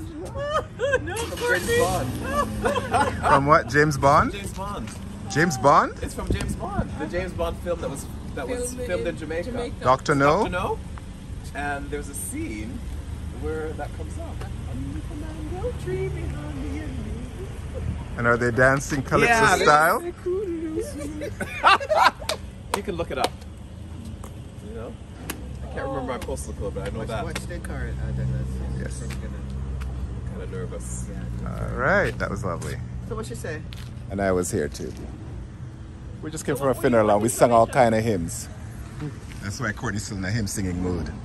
No, from James Bond. From what? James Bond? James Bond. James Bond? It's from James Bond, the James Bond film that was filmed in Jamaica. Dr. No? Dr. No? And there's a scene where that comes up. Mango tree behind the enemy. And are they dancing calypso style? You can look it up. You know? I can't remember my postal code, but I know that. What's the car, Douglas? Yes. Kind of nervous. Yeah. All right, that was lovely. So what you say? And I was here too. We just came from a funeral and we sang all kind of hymns. That's why Courtney's still in a hymn singing mood.